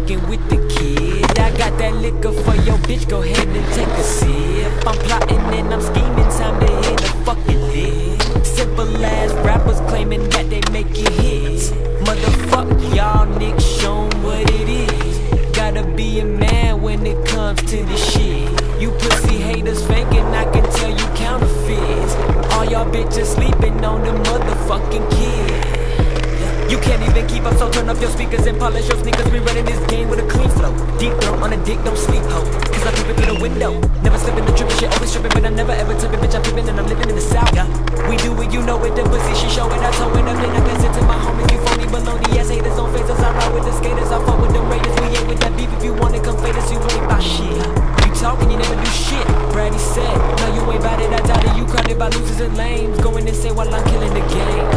fucking with the kid. I got that liquor for your bitch, go ahead and take a sip. I'm plotting and I'm scheming, time to hit a fucking lick. Simple ass rappers claiming that they making hits. Motherfuck y'all niggas, show 'em what it is. Gotta be a man when it comes to this shit. You pussy haters faking, I can tell you counterfeits. All y'all bitches sleeping on the motherfucking kid. You can't even keep up, so turn up your speakers and polish your sneakers. We running this game with a clean flow. Deep throat on a dick, don't sleep, ho. Cause I peep it through the window. Never slipping the tripping shit, always tripping, but I'm never ever tripping. Bitch, I'm peeping and I'm living in the south. Yeah. We do it, you know it, the pussy she showing. I tow it up, then I pass it to my homies. You phony baloney ass haters on faces. I ride with the skaters, I fuck with them raiders. We ain't with that beef, if you wanna come fade us, you ain't about shit. You talking, you never do shit. Brady said, no you ain't bout it, I doubt it. You crowded by losers and lames. Go in and say while I'm killing the game.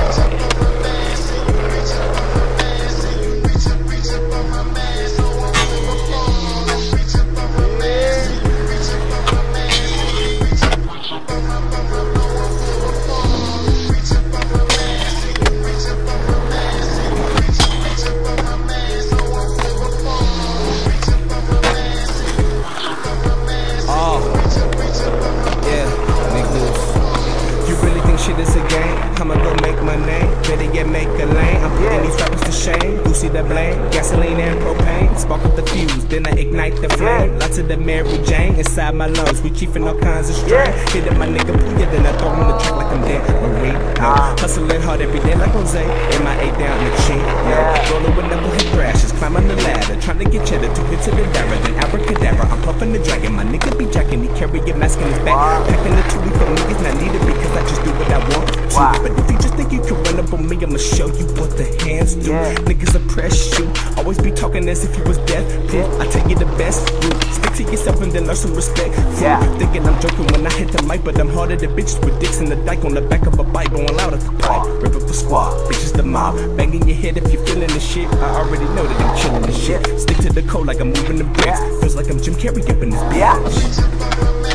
Shit is a game, I'ma go make my name. Better yet make a lane, I'm putting these rappers to shame. You see the blame, gasoline and propane. Spark up the fuse, then I ignite the flame. Lots of the Mary Jane inside my lungs. We chiefin' all kinds of strain. Hit up my nigga Puya, then I throw him the track like I'm Dan Marie. Hustling hard every day like Jose. MIA down the chin. Rolling with knucklehead crashes, climbing the ladder, trying to get cheddar, 2 hits to the dara, then abracadabra. I'm puffing the dragon, my nigga be jacking, he carry a mask in his back. Packing the toolie for niggas not needed because I just do what I want to. But if you just think you can run up on me, I'ma show you what the hands do. Niggas oppress you, always be talking as if you was death proof. I tell you the best route, stick to yourself and then learn some respect. Thinking I'm joking when I hit the mic, but I'm harder than bitches with dicks in the dike on the back of a bike, going loud at the pipe. Rip up a squad, bitches the mob, banging your head if you're feeling the shit. I already know that I'm killing the shit. Stick to the code like I'm moving the bricks, feels like I'm Jim Carrey up in this bitch.